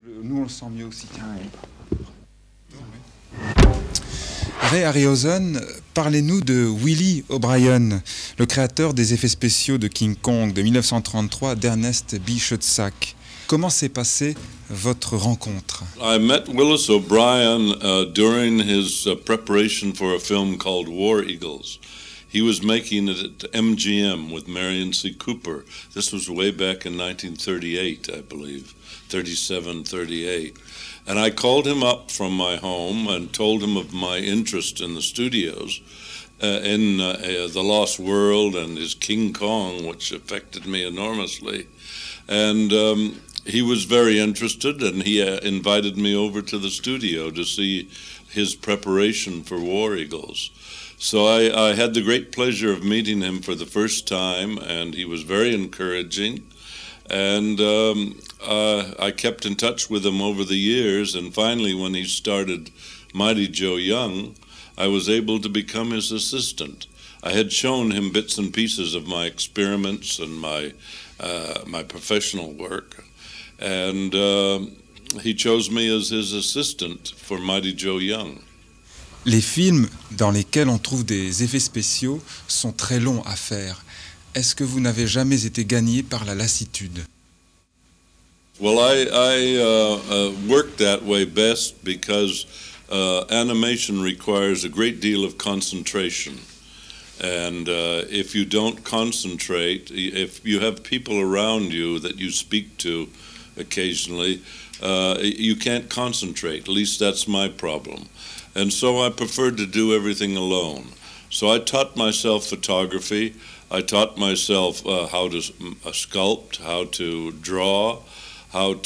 Nous, on le sent mieux aussi. Tiens, Ray Harryhausen, parlez-nous de Willie O'Brien, le créateur des effets spéciaux de King Kong de 1933 d'Ernest B. Schoedsack. Comment s'est passée votre rencontre? I met Willis O'Brien during his preparation for a film called War Eagles. He was making it at MGM with Marion C. Cooper. This was way back in 1938, I believe, 37, 38. And I called him up from my home and told him of my interest in the studios, in The Lost World and his King Kong, which affected me enormously. And he was very interested, and he invited me over to the studio to see his preparation for War Eagles. So I had the great pleasure of meeting him for the first time, and he was very encouraging. And I kept in touch with him over the years, and finally when he started Mighty Joe Young, I was able to become his assistant. I had shown him bits and pieces of my experiments and my professional work, and he chose me as his assistant for Mighty Joe Young. Les films dans lesquels on trouve des effets spéciaux sont très longs à faire. Est-ce que vous n'avez jamais été gagné par la lassitude? Well, I work that way best because animation requires a great deal of concentration. And if you don't concentrate, if you have people around you that you speak to occasionally, you can't concentrate. At least that's my problem. And so I preferred to do everything alone. So I taught myself photography. I taught myself how to sculpt, how to draw, how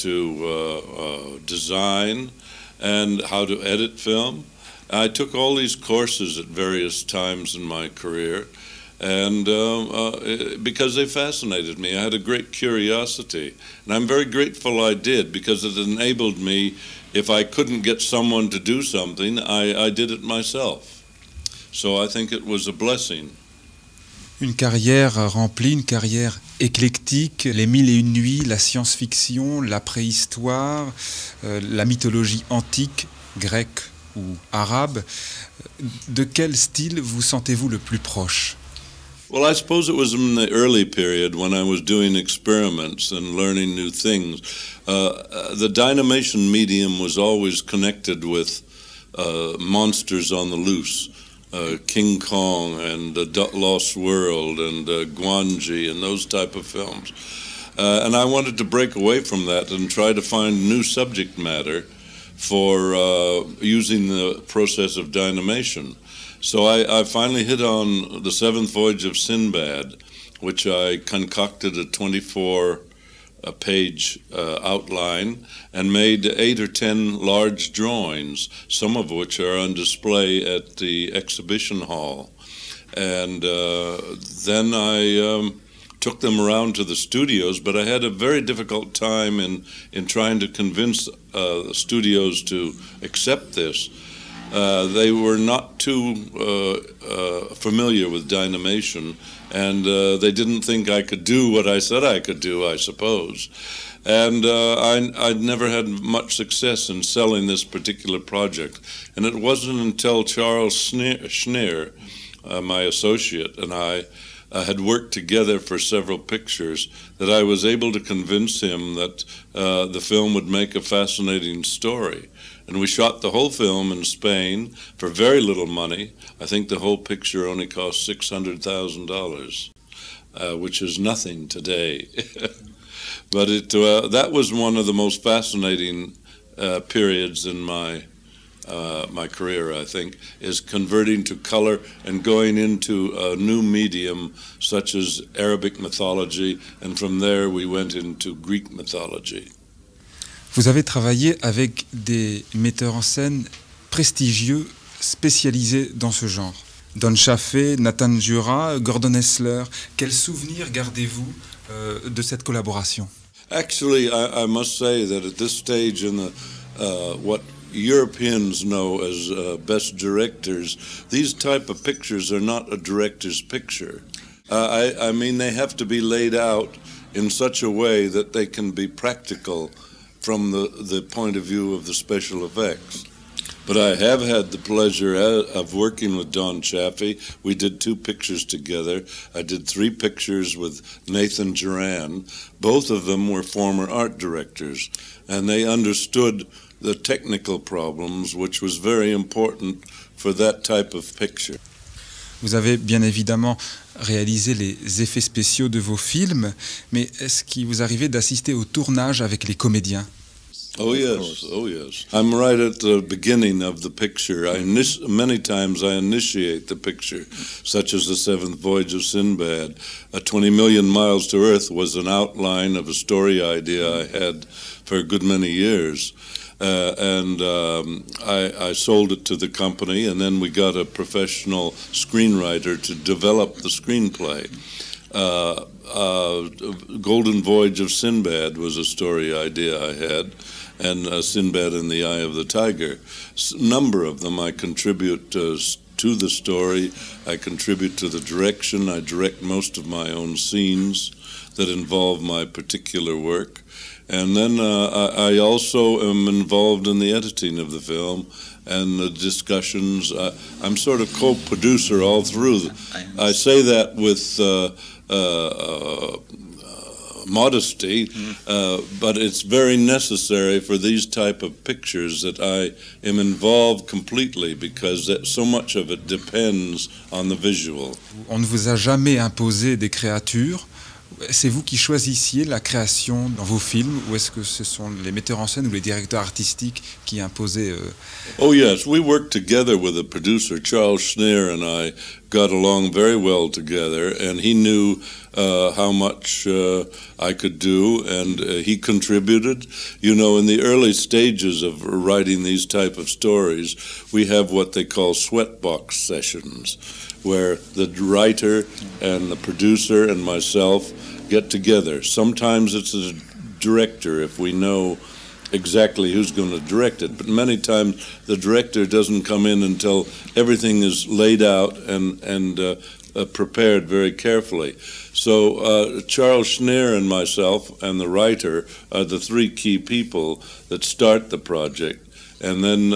to design, and how to edit film. I took all these courses at various times in my career, and because they fascinated me. I had a great curiosity, and I'm very grateful I did, because it enabled me, if I couldn't get someone to do something, I did it myself. So I think it was a blessing. Une carrière remplie, une carrière éclectique, les mille et une nuits, la science-fiction, la préhistoire, la mythologie antique, grecque ou arabe. De quel style vous sentez-vous le plus proche? Well, I suppose it was in the early period when I was doing experiments and learning new things. The Dynamation medium was always connected with monsters on the loose. King Kong and Lost World and Guanji and those type of films. And I wanted to break away from that and try to find new subject matter for using the process of dynamation. So I finally hit on The Seventh Voyage of Sinbad, which I concocted a 24-page outline and made 8 or 10 large drawings, some of which are on display at the exhibition hall. And then I took them around to the studios, but I had a very difficult time in trying to convince the studios to accept this. They were not too familiar with Dynamation, and they didn't think I could do what I said I could do, I suppose. And I'd never had much success in selling this particular project. And it wasn't until Charles Schneer, my associate, and I had worked together for several pictures that I was able to convince him that the film would make a fascinating story. And we shot the whole film in Spain for very little money. I think the whole picture only cost $600,000, which is nothing today. But that was one of the most fascinating periods in my career, I think, is converting to color and going into a new medium such as Arabic mythology, and from there we went into Greek mythology. Vous avez travaillé avec des metteurs en scène prestigieux spécialisés dans ce genre. Don Chaffee, Nathan Jura, Gordon Hessler. Quel souvenir gardez-vous de cette collaboration? Actually, I must say that at this stage in the what Europeans know as best directors, these type of pictures are not a director's picture. I mean, they have to be laid out in such a way that they can be practical from the point of view of the special effects. But I have had the pleasure of working with Don Chaffee. We did 2 pictures together. I did 3 pictures with Nathan Duran. Both of them were former art directors, and they understood the technical problems, which was very important for that type of picture. Vous avez bien évidemment réalisé les effets spéciaux de vos films, mais est-ce qu'il vous arrivait d'assister au tournage avec les comédiens? Oh yes, oh yes. I'm right at the beginning of the picture. Many times I initiate the picture, such as the 7th Voyage of Sinbad. 20 Million Miles to Earth was an outline of a story idea I had for a good many years. I sold it to the company, and then we got a professional screenwriter to develop the screenplay. Golden Voyage of Sinbad was a story idea I had, and Sinbad in the Eye of the Tiger. Number of them I contribute to the story. I contribute to the direction. I direct most of my own scenes that involve my particular work. And then I also am involved in the editing of the film and the discussions. I'm sort of co-producer all through. I say that with modesty, but it's very necessary for these type of pictures that I am involved completely, because so much of it depends on the visual. On ne vous a jamais imposé des créatures. C'est vous qui choisissiez la création dans vos films, ou est-ce que ce sont les metteurs en scène ou les directeurs artistiques qui imposaient Oh yes, we worked together with a producer, Charles Schneer, and I got along very well together, and he knew how much I could do, and he contributed. You know, in the early stages of writing these type of stories, we have what they call sweatbox sessions, where the writer and the producer and myself get together. Sometimes it's a director if we know exactly who's going to direct it, but many times the director doesn't come in until everything is laid out and prepared very carefully. So Charles Schneer and myself and the writer are the 3 key people that start the project. And then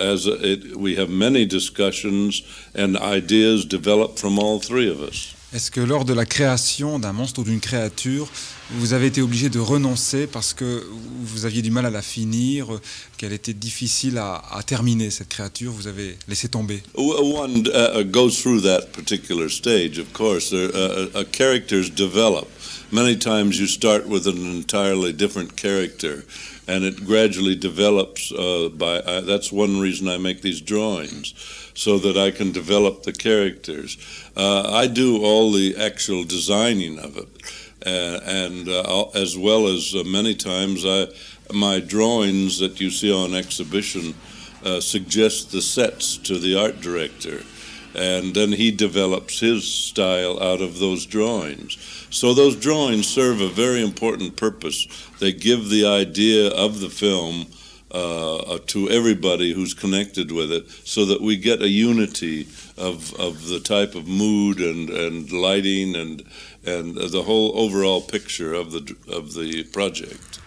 we have many discussions and ideas developed from all 3 of us. Est-ce que lors de la création d'un monstre ou d'une créature, vous avez été obligé de renoncer parce que vous aviez du mal à la finir, qu'elle était difficile à terminer, cette créature, vous avez laissé tomber? One goes through that particular stage, of course. Characters develop. Many times you start with an entirely different character, and it gradually develops. That's one reason I make these drawings, so that I can develop the characters. I do all the actual designing of it, and as well as many times my drawings that you see on exhibition suggest the sets to the art director, and then he develops his style out of those drawings. So those drawings serve a very important purpose. They give the idea of the film to everybody who's connected with it, so that we get a unity of the type of mood and lighting and the whole overall picture of the project.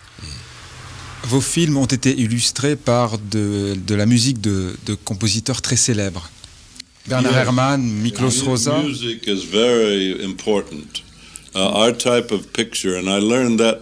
Vos films ont été illustrés par de la musique de compositeurs très célèbres. Bernard Herrmann, Miklos Rozsa. Music is very important. Our type of picture, and I learned that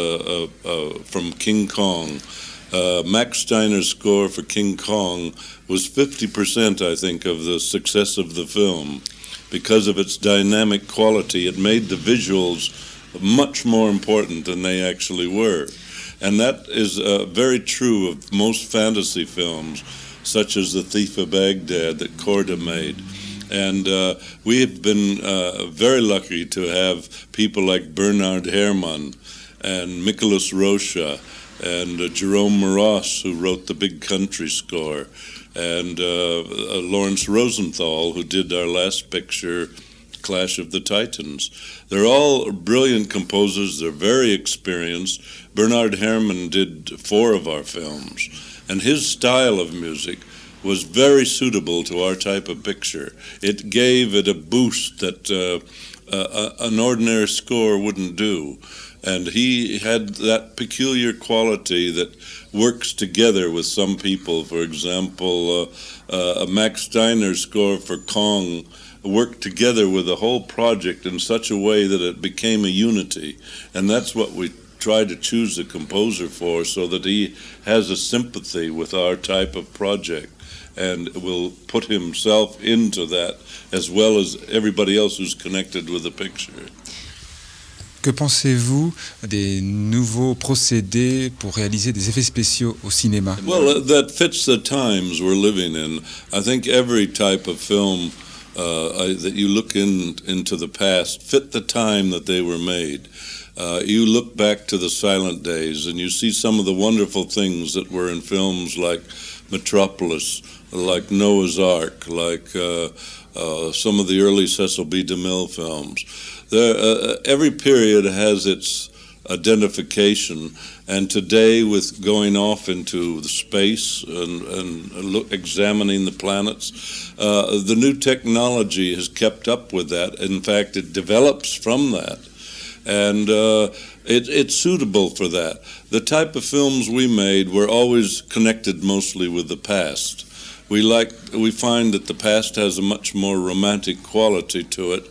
from King Kong. Max Steiner's score for King Kong was 50%, I think, of the success of the film. Because of its dynamic quality, it made the visuals much more important than they actually were. And that is very true of most fantasy films, such as The Thief of Baghdad that Korda made. And we have been very lucky to have people like Bernard Herrmann and Miklos Rozsa and Jerome Moross, who wrote the Big Country score, and Lawrence Rosenthal, who did our last picture, Clash of the Titans. They're all brilliant composers. They're very experienced. Bernard Herrmann did 4 of our films, and his style of music was very suitable to our type of picture. It gave it a boost that an ordinary score wouldn't do. And he had that peculiar quality that works together with some people. For example, a Max Steiner score for Kong worked together with the whole project in such a way that it became a unity. And that's what we try to choose the composer for, so that he has a sympathy with our type of project and will put himself into that as well as everybody else who's connected with the picture. Que pensez-vous des nouveaux procédés pour réaliser des effets spéciaux au cinéma? Well, that fits the times we're living in. I think every type of film that you look into the past fit the time that they were made. You look back to the silent days and you see some of the wonderful things that were in films like Metropolis, like Noah's Ark, like some of the early Cecil B. DeMille films. Every period has its identification, and today with going off into the space and examining the planets, the new technology has kept up with that. In fact, it develops from that, and it's suitable for that. The type of films we made were always connected mostly with the past. We find that the past has a much more romantic quality to it,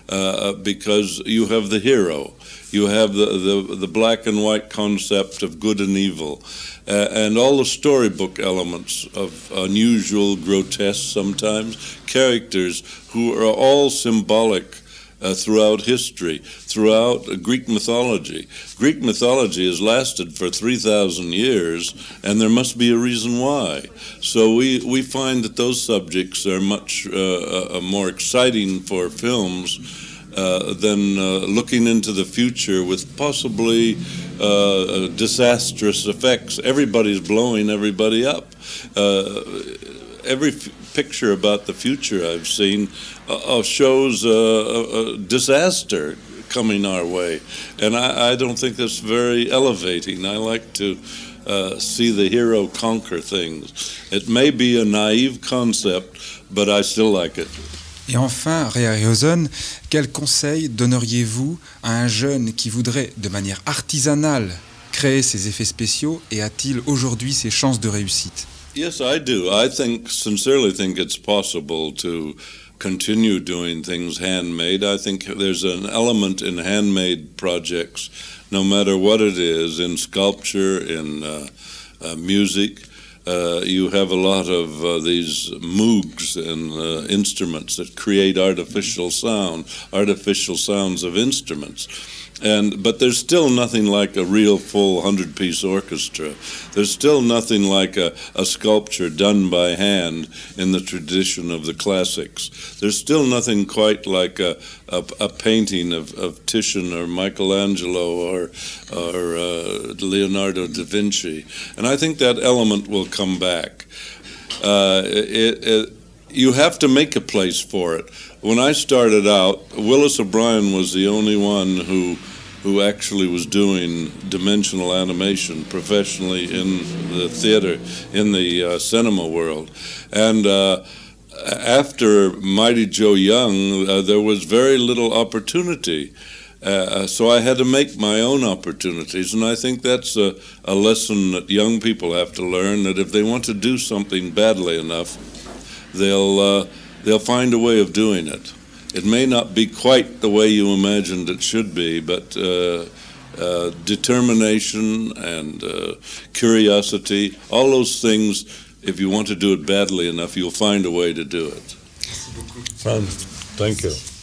because you have the hero, you have the black and white concept of good and evil, and all the storybook elements of unusual, grotesque sometimes, characters who are all symbolic throughout history, throughout Greek mythology. Greek mythology has lasted for 3,000 years, and there must be a reason why. So we find that those subjects are much more exciting for films than looking into the future with possibly disastrous effects. Everybody's blowing everybody up. Every picture about the future I've seen shows a disaster coming our way, and I don't think that's very elevating. I like to see the hero conquer things. It may be a naive concept, but I still like it. Et enfin, Ray Harryhausen, quel conseil donneriez-vous à un jeune qui voudrait, de manière artisanale, créer ses effets spéciaux, et a-t-il aujourd'hui ses chances de réussite? Yes, I do. I sincerely think it's possible to continue doing things handmade. I think there's an element in handmade projects, no matter what it is, in sculpture, in music. You have a lot of these Moogs and instruments that create artificial sounds of instruments. But there's still nothing like a real full 100-piece orchestra. There's still nothing like a sculpture done by hand in the tradition of the classics. There's still nothing quite like a painting of Titian or Michelangelo or Leonardo da Vinci. And I think that element will come back. You have to make a place for it. When I started out, Willis O'Brien was the only one who actually was doing dimensional animation professionally in the theater, in the cinema world. And after Mighty Joe Young, there was very little opportunity. So I had to make my own opportunities, and I think that's a lesson that young people have to learn, that if they want to do something badly enough, they'll find a way of doing it. It may not be quite the way you imagined it should be, but determination and curiosity, all those things, if you want to do it badly enough, you'll find a way to do it. Thank you.